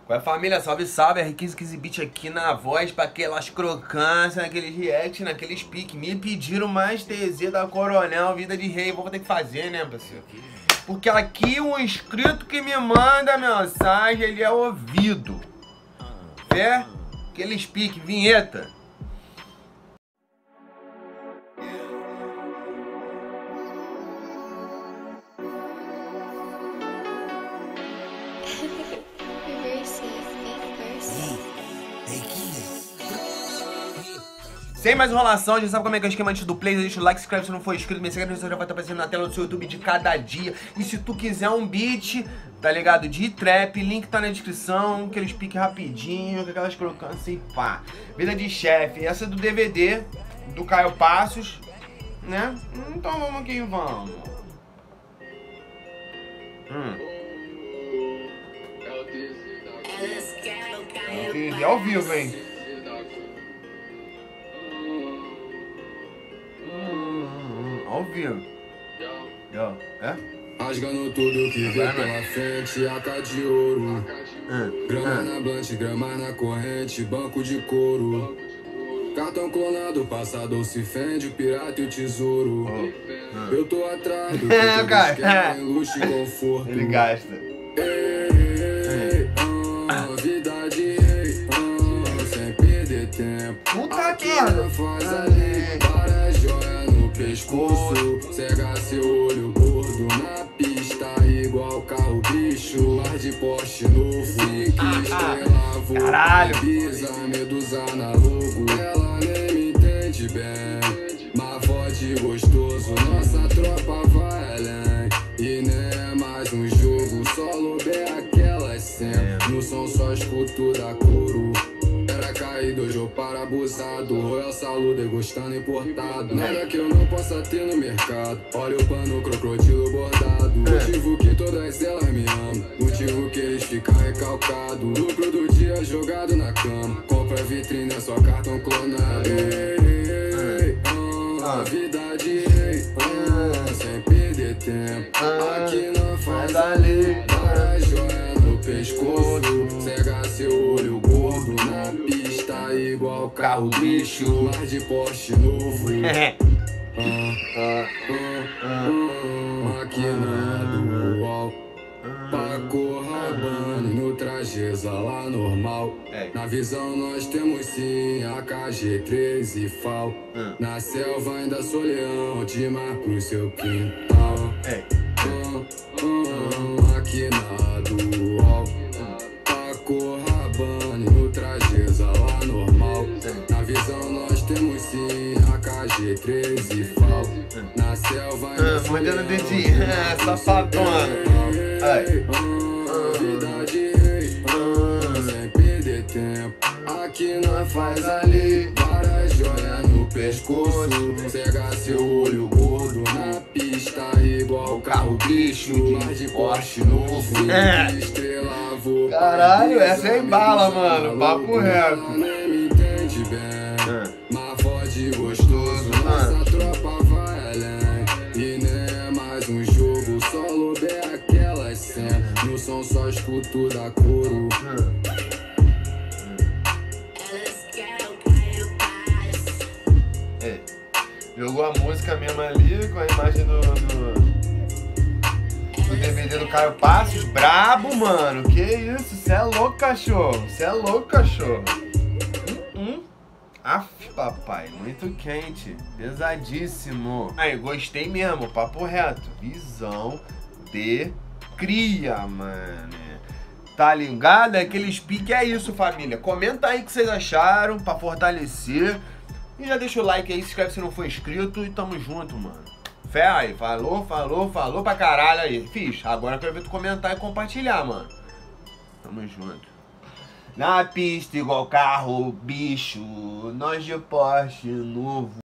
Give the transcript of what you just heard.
Qual é, família? Salve, salve, R15 Beat aqui na voz pra aquelas crocâncias, naqueles react, naqueles piques. Me pediram mais TZ da Coronel, Vida de Rei. Vou ter que fazer, né, parceiro? Porque aqui um inscrito que me manda mensagem, ele é ouvido. Fé? Aqueles piques, vinheta. Sem mais enrolação, já sabe como é que é o esquema antes do play, deixa o like, se inscreve se não for inscrito, me segue no Instagram, já vai estar aparecendo na tela do seu YouTube de cada dia. E se tu quiser um beat, tá ligado, de trap, link tá na descrição, aqueles piques rapidinho, com aquelas crocâncias e pá. Vida de chefe, essa é do DVD, do Caio Passos, né? Então vamos que vamos. É ao vivo, hein? Ao vivo. É? Rasgando tudo que vê pela frente, AK de ouro. Grama na blanche, grama na corrente, banco de couro. Cartão clonado, passador se fende, o pirata e o tesouro. Eu tô atrás do que cara. querem, luxo e conforto. Ele gasta. Vida de rei, sem perder tempo. Puta que não faz ali, para joia no pescoço. Cega seu olho gordo na pista, igual carro bicho. Ar de Porsche novo, fique estrela, vou. Caralho. Pisa, medusa na logo. Ela nem me entende bem, mas fode gostoso. Nossa tropa vai além, e nem é mais um jogo. Solo bem aquelas cenas, no som só escuto da coro. Era caído, hoje eu para abusado. Royal Salu degustando importado. Nada que eu não possa ter no mercado. Olha o pano, crocodilo bordado. Motivo que todas elas me amam, motivo que eles ficam recalcados. Lucro do dia jogado na cama. Compra vitrine, é só cartão clonado. A vida de rei, sem perder tempo. Aqui não faz ali, para joia no pescoço. Cega seu olho gordo na pista, igual carro bicho. Ar de Porsche novo. Maquinado, uau. Paco Rabanne no traje lá normal. Na visão nós temos sim a KG13 FAL. Na selva ainda sou leão, te marco no seu quintal. Maquinado, uau. Paco Rabanne no traje lá normal. Na visão nós temos sim a KG13 FAL. Na selva ainda sou leão, dedinho, safadona. Vida de rei, sem perder tempo. Aqui nós faz ali, várias joias no pescoço. Cega seu olho gordo na pista, igual carro bicho. Ar de Porsche novo, estrela vou. Caralho, essa é embala, mano. Papo reto. Nem me entende bem, mas fode gostoso. Nossa tropa vai além, e nem é mais um jogo. Solo bem aquelas cenas, no som só escuto da coro. Jogou a música mesmo ali com a imagem do DVD do Caio Passos. Brabo, mano. Que isso? Cê é louco, cachorro. Cê é louco, cachorro. Aff, papai. Muito quente. Pesadíssimo. Aí, gostei mesmo. Papo reto. Visão de cria, mano. Tá ligado? Aqueles piques é isso, família. Comenta aí o que vocês acharam pra fortalecer. E já deixa o like aí, se inscreve se não for inscrito e tamo junto, mano. Fé aí, falou pra caralho aí. Fiz, agora eu quero ver tu comentar e compartilhar, mano. Tamo junto. Na pista igual carro, bicho, nós de Porsche novo.